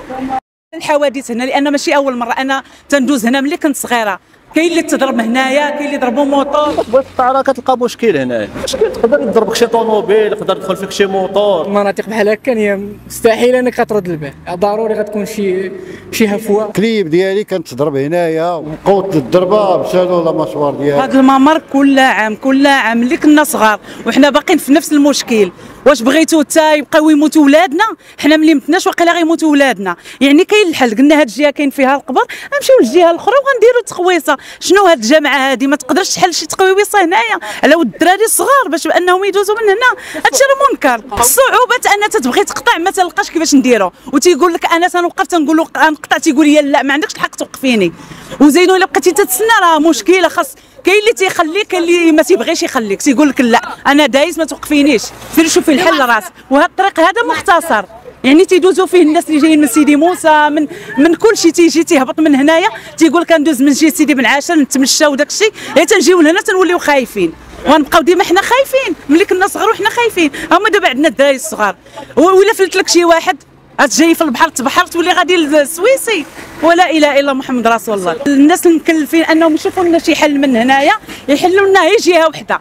الحوادث هنا لان ماشي اول مره انا تندوز هنا ملي كنت صغيره. كاين اللي تضرب هنايا، كاين اللي ضربوا موطور. بغيت الطعاره كتلقى مشكل هنا، مشكل تقدر يضربك شي طوموبيل، يقدر يدخل فيك شي موطور. المناطق بحال هكا هي مستحيل انك ترد البال، ضروري غتكون شي هفوه. الكليب ديالي كانت تضرب هنايا وقوت الضربه مشاو لا مشوار ديالي. هذا الممر كل عام ملي كنا صغار وحنا باقيين في نفس المشكل. واش بغيتو حتى يبقاو يموتوا ولادنا؟ حنا ملي متناش واقيلا غيموتوا ولادنا. يعني كاين الحل، قلنا هاد الجهه كاين فيها القبر، نمشيو للجهه الاخرى وغنديروا تقويصه. شنو هاد الجامعه هادي ما تقدرش تحل شي تقويصه هنايا على ود الدراري الصغار باش انهم يدوزوا من هنا؟ هادشي راه منكر. الصعوبه ان تتبغي تقطع ما تلقاش كيفاش نديرو، وتيقول لك انا تنوقف تنقول له غنقطع، تيقول لي لا ما عندكش الحق توقفيني. وزينو الا بقيتي تتسنى راه مشكله. خاص كاين اللي تيخليك، كاين اللي ما تيبغيش يخليك، تيقول لك لا انا دايز ما توقفينيش، سير شوفي الحل راسك. وهذا الطريق هذا مختصر، يعني تيدوزوا فيه الناس اللي جايين من سيدي موسى من كل شيء، تيجي تيهبط من هنايا تيقول كندوز من جهه سيدي بن عاشر نتمشى وداك الشيء، تنجيو لهنا تنوليو خايفين ونبقاو ديما حنا خايفين. ملي كنا صغار وحنا خايفين، هما دابا عندنا الدراري الصغار. ولا فلت لك شي واحد جاي في البحر تبحر تولي غادي للسويسي. ولا اله الا محمد رسول الله. الناس المكلفين انهم يشوفوا لنا شي حل من هنايا، يحلوا لنا غير جهه وحده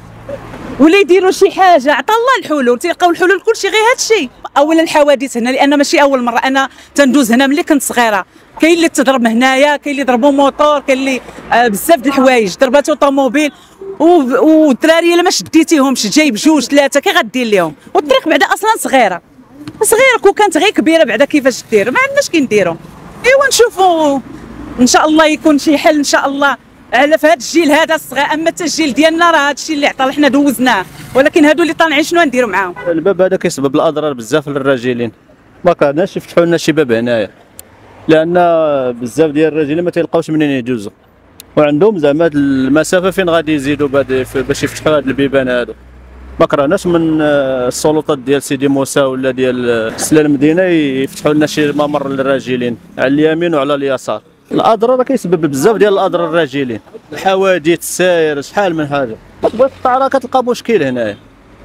ولا يديروا شي حاجه. عطا الله الحلول، تلقاو الحلول كلشي غير هذا الشيء. اولا الحوادث هنا لان ماشي اول مره انا تندوز هنا ملي كنت صغيره. كاين اللي تضرب هنايا، كاين اللي ضربوا موطور، كاين اللي بزاف د الحوايج ضرباتو طوموبيل. والدراري الا ما شديتيهمش جايب جوج ثلاثه كي غدير لهم؟ والطريق بعدا اصلا صغيره كون كانت غير كبيره بعدا كيفاش دير؟ ما عندناش كي نديروا. ايوا نشوفوا ان شاء الله يكون شي حل ان شاء الله على في هذا الجيل هذا الصغير. اما حتى الجيل ديالنا راه هذا الشيء اللي عطى حنا دوزناه، ولكن هادو اللي طالعين شنو نديروا معاهم؟ الباب هذا كيسبب الاضرار بزاف للراجلين، ما كاناش يفتحوا لنا شي باب هنايا، لان بزاف ديال الراجلين ما تيلقاوش منين يجوزوا، وعندهم زعما المسافه فين غادي يزيدوا باش يفتحوا هاد البيبان هادو. ما كرهناش من السلطات ديال سيدي موسى ولا ديال سلال المدينه يفتحوا لنا شي ممر للراجلين على اليمين وعلى اليسار. الاضرار كيسبب بزاف ديال الاضرار الراجلين، الحوادث، الساير، شحال من حاجه. بغيت الطعاره كتلقى مشكل هنايا،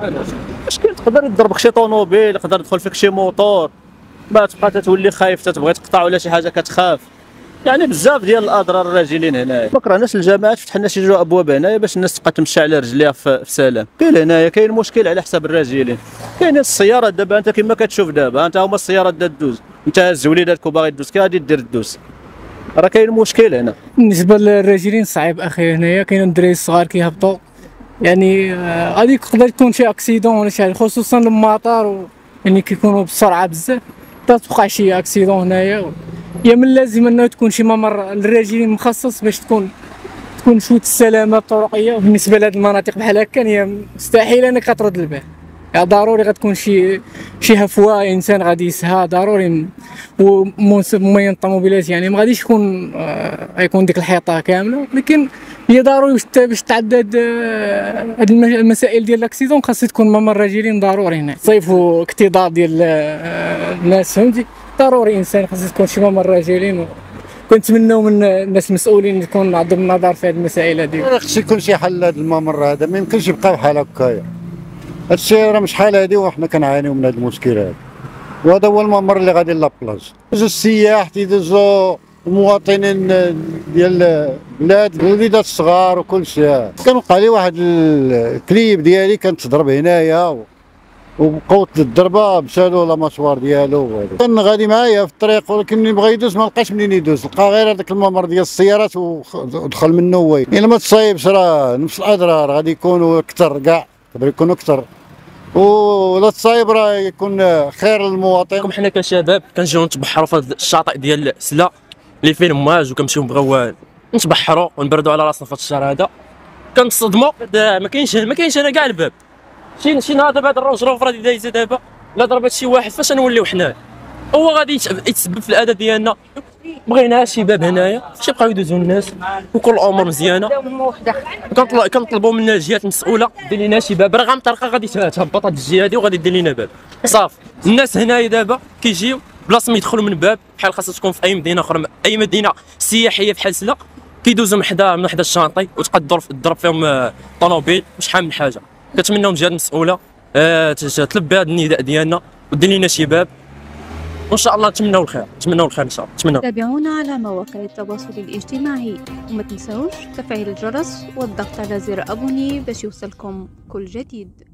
مشكل تقدر يضربك شي طوموبيل، يقدر يدخل فيك شي موطور، ما تبقى تتولي خايف، تتبغي تقطع ولا شي حاجه كتخاف. يعني بزاف ديال الاضرار الراجلين هنايا. ما كرهناش الجامعات فتح لنا شي جوج ابواب هنايا باش الناس تبقى تمشي على رجليها في سلام. كاين هنايا كاين مشكل على حساب الراجلين. كاين السيارات دابا انت كما كتشوف دابا انت هما السيارات دوز، انت هاز وليداتك وباغي دوز كي غادي دير دوز؟ راه كاين مشكل هنا. بالنسبه للراجلين صعيب اخي، هنايا كاين الدراري الصغار كيهبطوا، يعني غادي يقدر يكون شي اكسيدون ولا شي حاجه، خصوصا المطار يعني كيكونوا بسرعه بزاف، توقع شي اكسيدون هنايا. يا من لازم انه تكون شي ممر للراجلين مخصص باش تكون شويه السلامه الطرقيه. بالنسبه لهاد المناطق بحال هكا هي مستحيل انك ترد البال، يعني ضروري غتكون شي هفوه انسان غادي يسها ضروري. وموين الطوموبيلات يعني ما غاديش يكون غيكون ديك الحيطه كامله، لكن هي ضروري باش تعدد هاد المسائل ديال الاكسيدون خاص تكون ممر راجلين ضروري هنا. صيفوا اكتظاظ ديال الناس، فهمتي؟ ضروري انسان خاص تكون شي ممر راجلين. كنتمناو من الناس المسؤولين يكون عندهم النظر في هذه المسائل هذه. خص يكون شي حل لهذا الممر هذا، ما يمكنش يبقى بحال هكايا. هادشي راه مش حال هادي وحنا كنعانيو من هذا المشكل هذا، وهذا هو الممر اللي غادي لابلاج. يدوزو السياح، تيدوزو المواطنين ديال البلاد، الوليدات الصغار وكل شيء. كنوقع لي واحد الكليب ديالي كانت تضرب هنايا وبقوت الضربه مشالو لا مشوار ديالو. كان غادي معايا في الطريق، ولكن ملي بغا يدوز ما لقاش منين يدوز، لقى غير هذاك الممر ديال السيارات ودخل منه هو. الا ما تصايبش راه نفس الاضرار غادي يكونوا اكثر، كاع يقدر يكونوا اكثر، ولا تصايب راه يكون خير للمواطن. حنا كشباب كنجيو نتبحروا في هذا الشاطئ ديال سلا اللي فيه المواج، وكنمشيو نبغيو نتبحروا ونبردوا على راسنا في هذا الشهر هذا. كنتصدموا ما كاينش انا كاع الباب. شي نهار دابا هذا الروج روفر هادي دايزه دابا، لا ضربات شي واحد فاش نوليو حناه؟ هو غادي يتسبب في الاذى ديالنا. بغينا شي باب هنايا باش يبقاو يدوزوا الناس وكل الامور مزيانه. كنطلبوا من الجهات المسؤوله دير لنا شي باب، راه غنطرقه غادي تهبط هاد الجهه هادي وغادي دير لنا باب صافي. الناس هنايا دابا كيجيو بلاصه ما يدخلوا من باب، بحال خاصها تكون في اي مدينه اخرى، اي مدينه سياحيه بحال سلا، كيدوزوا من حدا الشانطي وتقدر تضرب فيهم طوموبيل وشحال من حاجه. كنتمناو من الجهات المسؤوله تلبي هذا النداء ديالنا ودير لنا شي باب وان شاء الله نتمنوا الخير، نتمنوا الخير ان شاء الله، نتمنوا. تابعونا على مواقع التواصل الاجتماعي وما تنسوش تفعيل الجرس والضغط على زر ابوني باش يوصلكم كل جديد.